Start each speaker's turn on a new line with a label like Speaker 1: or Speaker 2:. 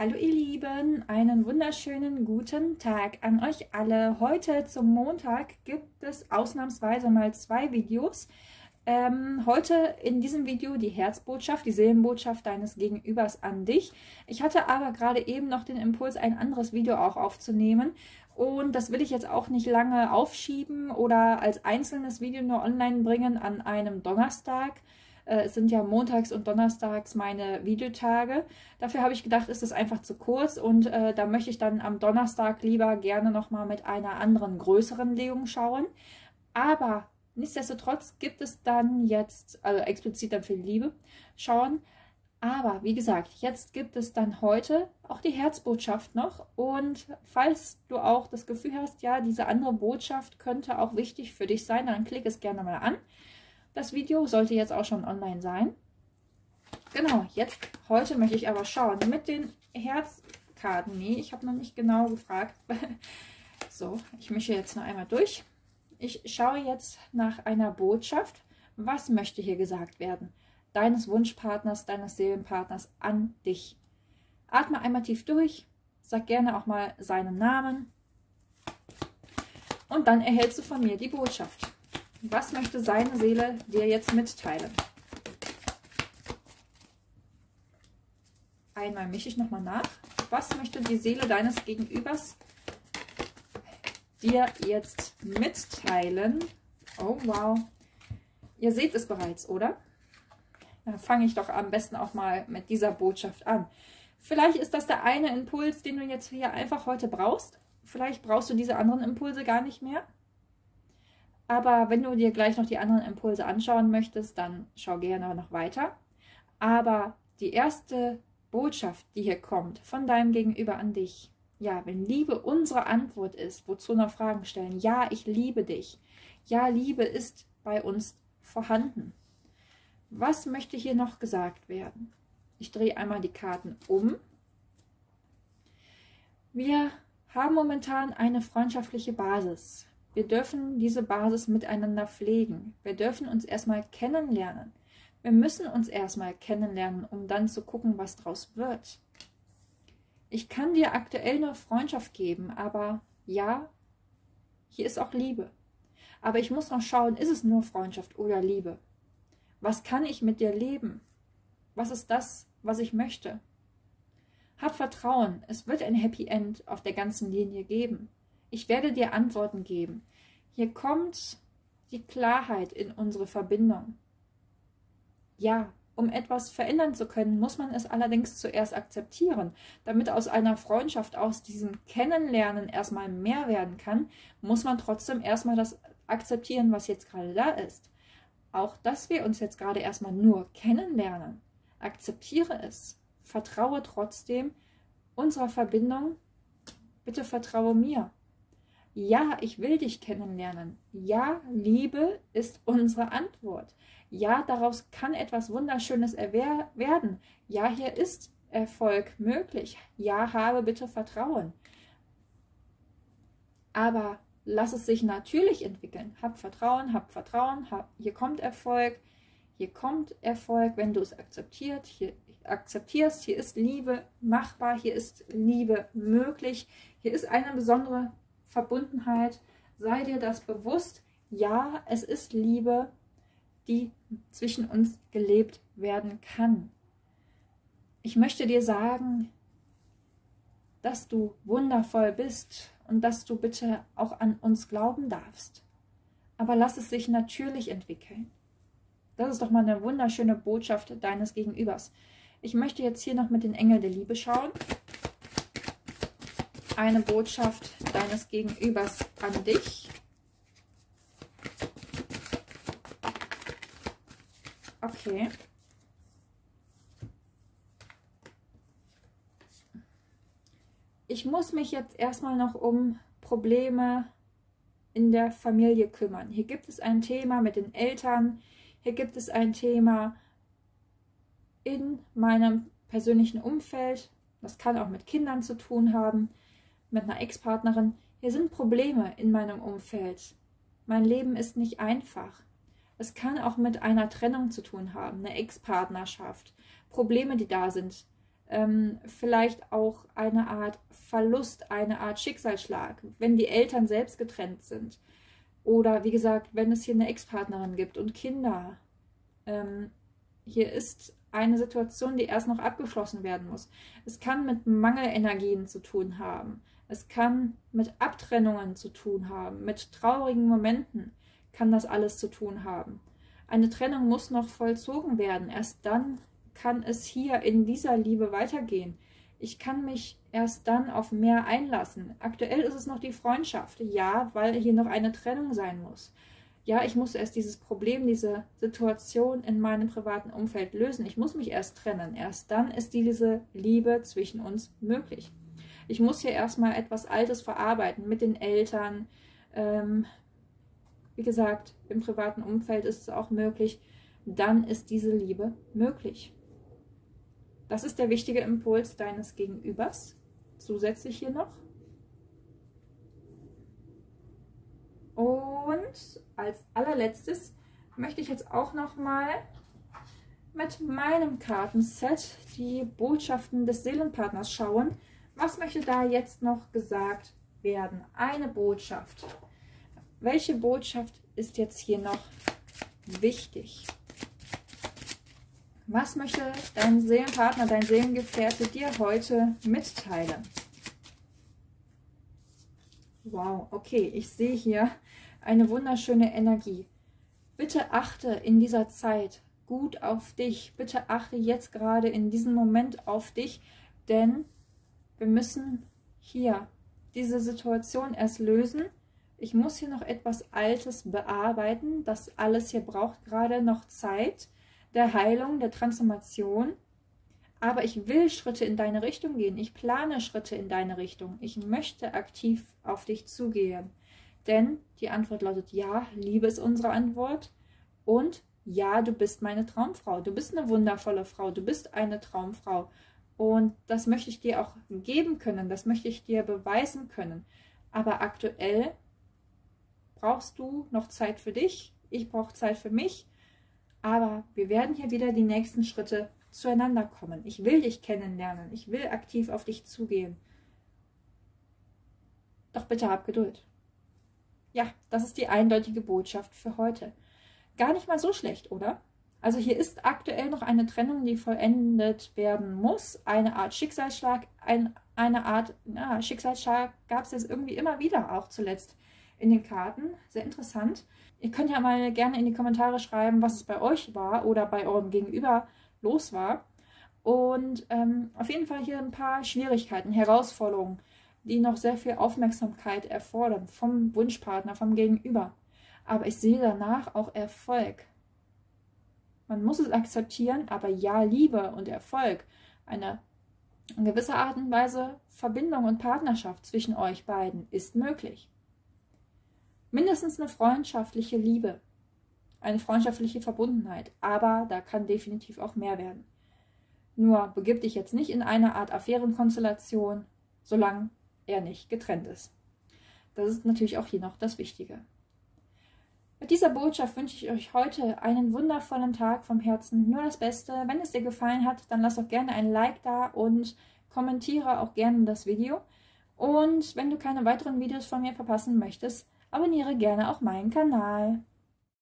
Speaker 1: Hallo ihr Lieben, einen wunderschönen guten Tag an euch alle. Heute zum Montag gibt es ausnahmsweise mal 2 Videos. Heute in diesem Video die Herzbotschaft, die Seelenbotschaft deines Gegenübers an dich. Ich hatte aber gerade eben noch den Impuls, ein anderes Video auch aufzunehmen. Und das will ich jetzt auch nicht lange aufschieben oder als einzelnes Video nur online bringen an einem Donnerstag. Es sind ja montags und donnerstags meine Videotage. Dafür habe ich gedacht, ist es einfach zu kurz und da möchte ich dann am Donnerstag lieber gerne nochmal mit einer anderen, größeren Legung schauen. Aber nichtsdestotrotz gibt es dann jetzt, also explizit dann für die Liebe schauen. Aber wie gesagt, jetzt gibt es dann heute auch die Herzbotschaft noch. Und falls du auch das Gefühl hast, ja, diese andere Botschaft könnte auch wichtig für dich sein, dann klick es gerne mal an. Das Video sollte jetzt auch schon online sein. Genau, heute möchte ich aber schauen mit den Herzkarten. Nee, ich habe noch nicht genau gefragt. So, ich mische jetzt noch einmal durch. Ich schaue jetzt nach einer Botschaft. Was möchte hier gesagt werden? Deines Wunschpartners, deines Seelenpartners an dich. Atme einmal tief durch. Sag gerne auch mal seinen Namen. Und dann erhältst du von mir die Botschaft. Was möchte seine Seele dir jetzt mitteilen? Einmal mische ich nochmal nach. Was möchte die Seele deines Gegenübers dir jetzt mitteilen? Oh, wow. Ihr seht es bereits, oder? Dann fange ich doch am besten auch mal mit dieser Botschaft an. Vielleicht ist das der eine Impuls, den du jetzt hier einfach heute brauchst. Vielleicht brauchst du diese anderen Impulse gar nicht mehr. Aber wenn du dir gleich noch die anderen Impulse anschauen möchtest, dann schau gerne noch weiter. Aber die erste Botschaft, die hier kommt, von deinem Gegenüber an dich, ja, wenn Liebe unsere Antwort ist, wozu noch Fragen stellen, ja, ich liebe dich, ja, Liebe ist bei uns vorhanden. Was möchte hier noch gesagt werden? Ich drehe einmal die Karten um. Wir haben momentan eine freundschaftliche Basis. Wir dürfen diese Basis miteinander pflegen. Wir dürfen uns erstmal kennenlernen. Wir müssen uns erstmal kennenlernen, um dann zu gucken, was draus wird. Ich kann dir aktuell nur Freundschaft geben, aber ja, hier ist auch Liebe. Aber ich muss noch schauen, ist es nur Freundschaft oder Liebe? Was kann ich mit dir leben? Was ist das, was ich möchte? Hab Vertrauen, es wird ein Happy End auf der ganzen Linie geben. Ich werde dir Antworten geben. Hier kommt die Klarheit in unsere Verbindung. Ja, um etwas verändern zu können, muss man es allerdings zuerst akzeptieren. Damit aus einer Freundschaft, aus diesem Kennenlernen erstmal mehr werden kann, muss man trotzdem erstmal das akzeptieren, was jetzt gerade da ist. Auch, dass wir uns jetzt gerade erstmal nur kennenlernen. Akzeptiere es. Vertraue trotzdem unserer Verbindung. Bitte vertraue mir. Ja, ich will dich kennenlernen. Ja, Liebe ist unsere Antwort. Ja, daraus kann etwas Wunderschönes werden. Ja, hier ist Erfolg möglich. Ja, habe bitte Vertrauen. Aber lass es sich natürlich entwickeln. Hab Vertrauen, hier kommt Erfolg. Hier kommt Erfolg, wenn du es akzeptierst. Hier ist Liebe machbar, hier ist Liebe möglich. Hier ist eine besondere Verbundenheit, sei dir das bewusst, ja, es ist Liebe, die zwischen uns gelebt werden kann. Ich möchte dir sagen, dass du wundervoll bist und dass du bitte auch an uns glauben darfst. Aber lass es sich natürlich entwickeln. Das ist doch mal eine wunderschöne Botschaft deines Gegenübers. Ich möchte jetzt hier noch mit den Engeln der Liebe schauen. Eine Botschaft deines Gegenübers an dich. Okay. Ich muss mich jetzt erstmal noch um Probleme in der Familie kümmern. Hier gibt es ein Thema mit den Eltern. Hier gibt es ein Thema in meinem persönlichen Umfeld. Das kann auch mit Kindern zu tun haben. Mit einer Ex-Partnerin. Hier sind Probleme in meinem Umfeld. Mein Leben ist nicht einfach. Es kann auch mit einer Trennung zu tun haben, eine Ex-Partnerschaft, Probleme, die da sind. vielleicht auch eine Art Verlust, eine Art Schicksalsschlag, wenn die Eltern selbst getrennt sind. Oder wie gesagt, wenn es hier eine Ex-Partnerin gibt und Kinder. Hier ist eine Situation, die erst noch abgeschlossen werden muss. Es kann mit Mangelenergien zu tun haben. Es kann mit Abtrennungen zu tun haben. Mit traurigen Momenten kann das alles zu tun haben. Eine Trennung muss noch vollzogen werden. Erst dann kann es hier in dieser Liebe weitergehen. Ich kann mich erst dann auf mehr einlassen. Aktuell ist es noch die Freundschaft. Ja, weil hier noch eine Trennung sein muss. Ja, ich muss erst dieses Problem, diese Situation in meinem privaten Umfeld lösen. Ich muss mich erst trennen. Erst dann ist diese Liebe zwischen uns möglich. Ich muss hier erstmal etwas Altes verarbeiten mit den Eltern. Wie gesagt, im privaten Umfeld ist es auch möglich. Dann ist diese Liebe möglich. Das ist der wichtige Impuls deines Gegenübers. Zusätzlich hier noch. Und als allerletztes möchte ich jetzt auch noch mal mit meinem Kartenset die Botschaften des Seelenpartners schauen. Was möchte da jetzt noch gesagt werden? Eine Botschaft. Welche Botschaft ist jetzt hier noch wichtig? Was möchte dein Seelenpartner, dein Seelengefährte dir heute mitteilen? Wow, okay, ich sehe hier eine wunderschöne Energie. Bitte achte in dieser Zeit gut auf dich. Bitte achte jetzt gerade in diesem Moment auf dich, denn wir müssen hier diese Situation erst lösen. Ich muss hier noch etwas Altes bearbeiten. Das alles hier braucht gerade noch Zeit der Heilung, der Transformation. Aber ich will Schritte in deine Richtung gehen. Ich plane Schritte in deine Richtung. Ich möchte aktiv auf dich zugehen. Denn die Antwort lautet ja, Liebe ist unsere Antwort. Und ja, du bist meine Traumfrau. Du bist eine wundervolle Frau. Du bist eine Traumfrau. Und das möchte ich dir auch geben können. Das möchte ich dir beweisen können. Aber aktuell brauchst du noch Zeit für dich. Ich brauche Zeit für mich. Aber wir werden hier wieder die nächsten Schritte zueinander kommen. Ich will dich kennenlernen. Ich will aktiv auf dich zugehen. Doch bitte hab Geduld. Ja, das ist die eindeutige Botschaft für heute. Gar nicht mal so schlecht, oder? Also hier ist aktuell noch eine Trennung, die vollendet werden muss. Eine Art Schicksalsschlag. Eine Art Schicksalsschlag gab es jetzt irgendwie immer wieder, auch zuletzt in den Karten. Sehr interessant. Ihr könnt ja mal gerne in die Kommentare schreiben, was es bei euch war oder bei eurem Gegenüber los war. Und auf jeden Fall hier ein paar Schwierigkeiten, Herausforderungen, die noch sehr viel Aufmerksamkeit erfordern vom Wunschpartner, vom Gegenüber. Aber ich sehe danach auch Erfolg. Man muss es akzeptieren, aber ja, Liebe und Erfolg, eine in gewisser Art und Weise Verbindung und Partnerschaft zwischen euch beiden ist möglich. Mindestens eine freundschaftliche Liebe, eine freundschaftliche Verbundenheit, aber da kann definitiv auch mehr werden. Nur begib dich jetzt nicht in eine Art Affärenkonstellation, solange er nicht getrennt ist. Das ist natürlich auch hier noch das Wichtige. Mit dieser Botschaft wünsche ich euch heute einen wundervollen Tag vom Herzen. Nur das Beste. Wenn es dir gefallen hat, dann lass doch gerne ein Like da und kommentiere auch gerne das Video. Und wenn du keine weiteren Videos von mir verpassen möchtest, abonniere gerne auch meinen Kanal.